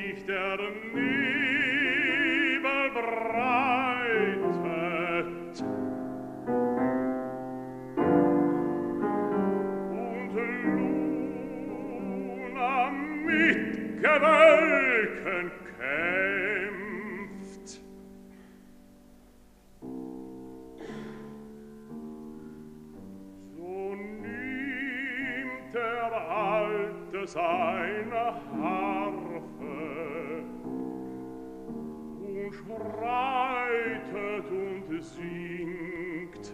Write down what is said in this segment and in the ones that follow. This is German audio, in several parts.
sich der Nebel breitet und Luna mit Gewölken kämpft. So nimmt der Alte seine Harfe und schreitet und singt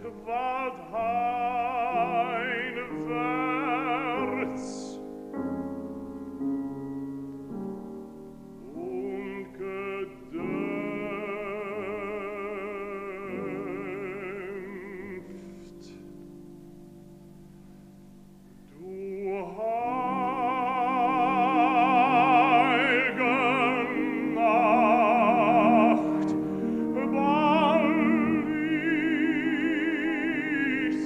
waldheinwärts und gedämpft. Du heilige Nacht, bald ist's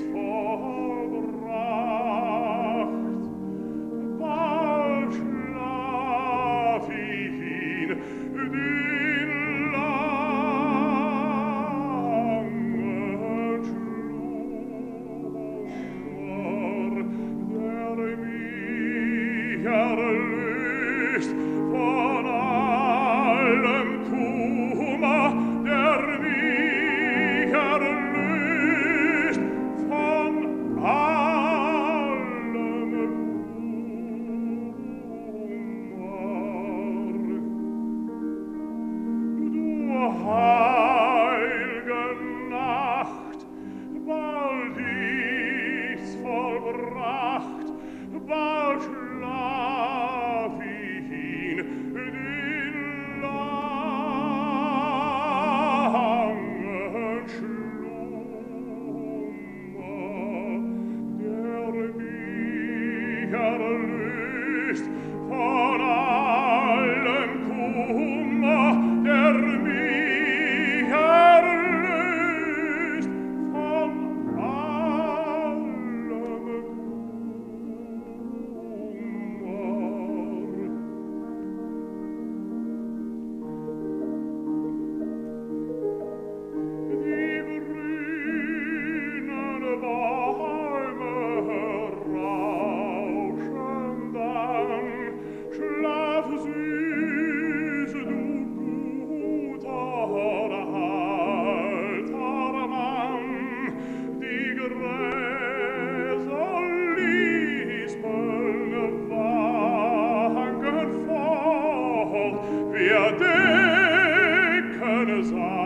vollbracht, bald schlaf ich in den langen Schlummer, der mich erlöst von allem Kummer, der mich erlöst von allem Kummer. Du heilge Nacht, bald ist's vollbracht, bald schlaf ich in den langen Schlummer, der mich erlöst von allem Kummer, der mich erlöst von allem Kummer. Die grünen Bäume rauschen dann, schlaf süß, du guter alter Mann, die Gräser lispeln wanken fort, wir decken